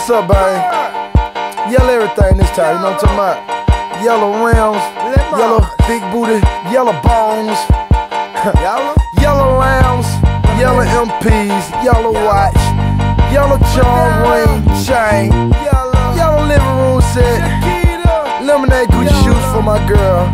What's up, babe? Yellow everything this time, you know what I'm talking about? Yellow rims, yellow big booty, yellow bones, yellow lambs, yellow MPs, yellow watch, yellow charm ring, chain, yellow living room set, lemonade Gucci shoes for my girl.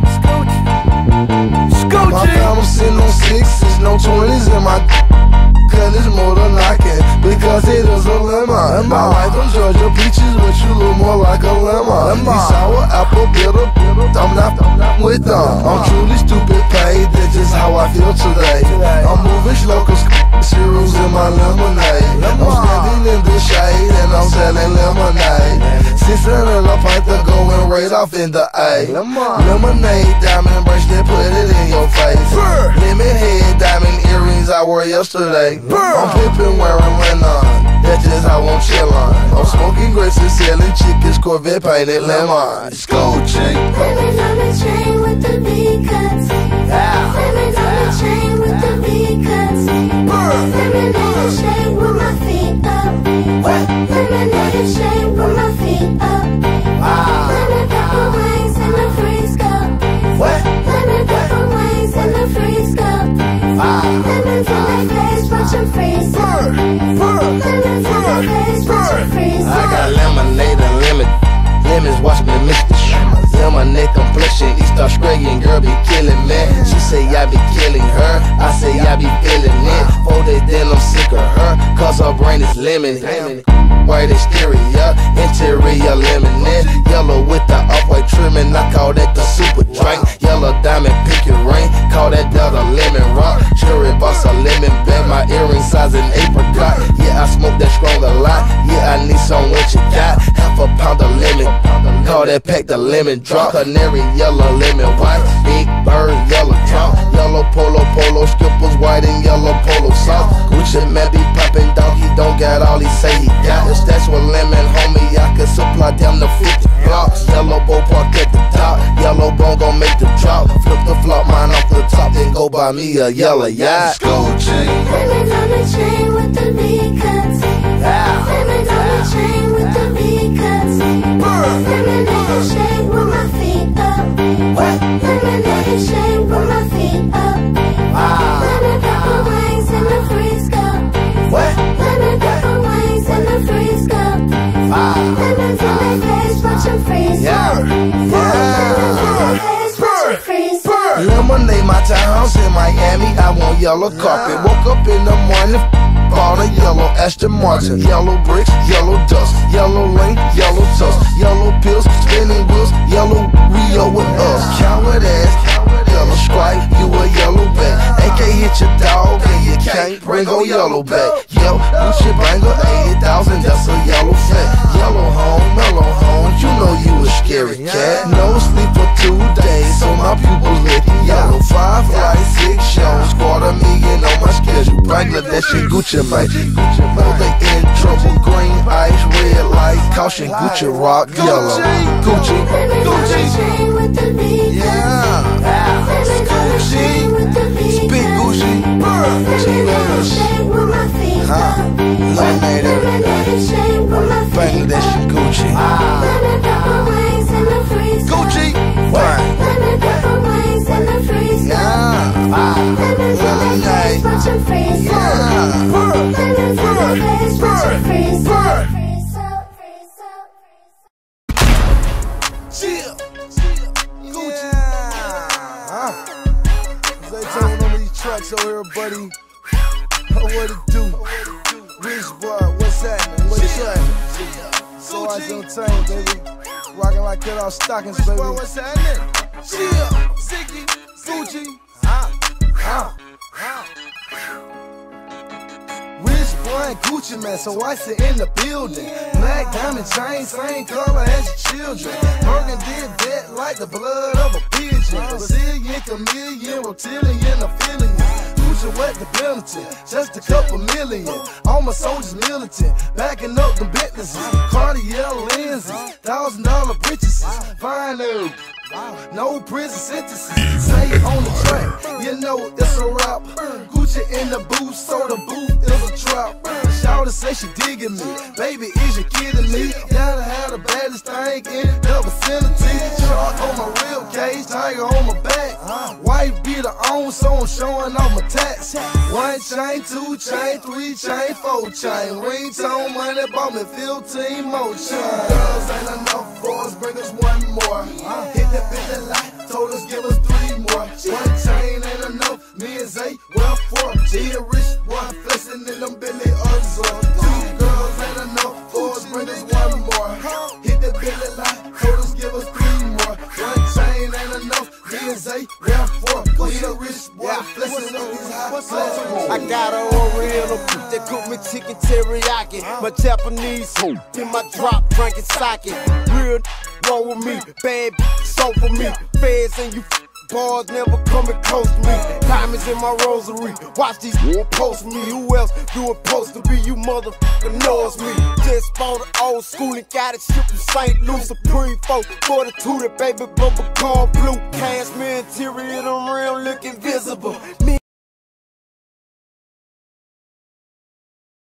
My family sitting on 6s, no 20s in my cause it's more than I can, because it is a lemon. I like them Georgia peaches, but you look more like a lemon. These sour apple bitter, I'm not with them. I'm truly stupid paid, that's just how I feel today. I'm moving slow cause cereals in my lemonade. I'm standing in the shade and I'm selling lemonade. 6 and a pint to go and right off in the A. Lemonade, diamond bracelet, put it in your face. Lemon head, diamond earrings I wore yesterday. I'm pimpin' wearing linen, that's just how I'm chillin'. I'm smoking grapes and selling chickens, Corvette painted lemon. Gucci. Lemons on the chain with the V cuts. Lemons on the chain with the V cuts. Lemonade shade with my feet up. Lemonade shade with my feet up. Lemon pepper wings in the freeze cup. Lemon pepper wings in the freeze cup. Lemons in the face, watch them freeze up. Lemons in the face, watch them freeze up. I got lemonade and lemons, watch me mix the shit. Lemonade complexion, East Australian girl be killing me. She say I be killing her, I say I be feeling it. 4 days then I'm sick of her, cause her brain is lemon. White exterior, interior lemonade. Yellow with the off-white trimming, I call that the super drink. Yellow diamond, pick your ring, call that Delta lemon rock. Cherry boss a lemon bag, my earring size an apricot. Yeah, I smoke that strong a lot, yeah, I need some what you got. Half a pound of lemon, call that pack the lemon drop. Canary yellow, lemon white, big bird, yellow drop. Yellow polo, skippers, white and yellow polo sauce. Gucci man be poppin' dog, he don't got all he say he got. That's what lemon, homie, I can supply down to 50 blocks. Yellow bow park at the top, yellow bone gon' make the drop. Flip the flop, mine off the top, then go buy me a yellow yacht. Lemons on the chain with the V cuts. Lemons on the chain with the V cuts. Lemonade shade with my feet up. Lemonade shade with my feet up. Lemon pepper wings in the freeze cup. Lemon pepper wings in the freeze cup. Lemons in the face, watch them freeze up. Lemons in the face, watch them freeze up. Lemonade, my townhouse in Miami, I want yellow carpet. Woke up in the morning, bought a yellow Aston Martin. Yellow bricks, yellow dust, yellow lane, yellow tusk, yellow pills, spinning wheels, yellow Rio with us. Coward ass, yellow stripe, you a yellow bag. AK hit your dog and you can't bring a yellow back. Yo, Gucci banger, 80,000, that's a yellow fat. Yellow home, mellow home, you know you a scary cat. No sleep for 2 days, so my pupils lit yellow. 5 flights, 6 shows, $250,000 on my schedule. Bangladesh and Gucci, mate. Know they in trouble. Green ice, red light, caution. Gucci rock, yellow. Gucci, Chain with the V cuts. Lemons on the chain with the V Big cuts. Gucci, Lemonade shade with my feet up. Lemonade shade with my feet Bangladesh up. and Gucci. Lemon pepper wings in the freeze cup. Gucci, Lemon pepper wings in the freeze cup. Lemons in the face, watch them freeze up. Lemons in the face, watch them freeze up. Freeze up, freeze up, freeze up. Gucci. They talking on these tracks over here, buddy. What it do? Rich boy, what's happening? What's happening? So I entertain, baby. Rockin' like cut off stockings, baby. What's happening? Ziggy, Gucci. Rich boy and Gucci man, so I sit in the building. Black diamond chain, same color as your children. Morgan did that like the blood of a pigeon. Brazilian, chameleon, reptilian, affiliate. Gucci wet the penalty, just a couple million. All my soldiers militant, backing up the businesses. Cartier lenses, $1,000 britches. Fine herb. No prison sentences, say it on the track, you know it's a rap. Gucci in the booth, so the booth is a trap. Shout say she digging me. Baby, is you kidding me? Gotta have the baddest thing in the vicinity. Shark on my rib cage, tiger on my back. Wife beater on, so I'm showing off my tats. 1 chain, 2 chain, 3 chain, 4 chain. Ringtone money bought me 15 more chains. Girls ain't enough for us, bring us 1 more. Hit that bitch light, told us give us 3 more. 1 chain ain't enough, me and Zay, well 4. G a rich boy, flexing in them Billy Uzzs. 2 girls ain't enough for us, bring us 1 more. Hit that bitch light, told us give us 3 more. 1 chain ain't enough, me and Zay, well 4. G a rich boy, flexing on these high places. I got an oriental that cook me chicken teriyaki. My Japanese food in my drop, drinking sake. Real roll with me, bad so for me. Feds and you bars never coming close to me. Diamonds in my rosary, watch these post me. Who else do it supposed to be? You motherfucker know it's me. Just bought an old school and got it shipped from St. Louis. Supreme 442, that baby bubble corn blue. Cashmere interior, them real look invisible.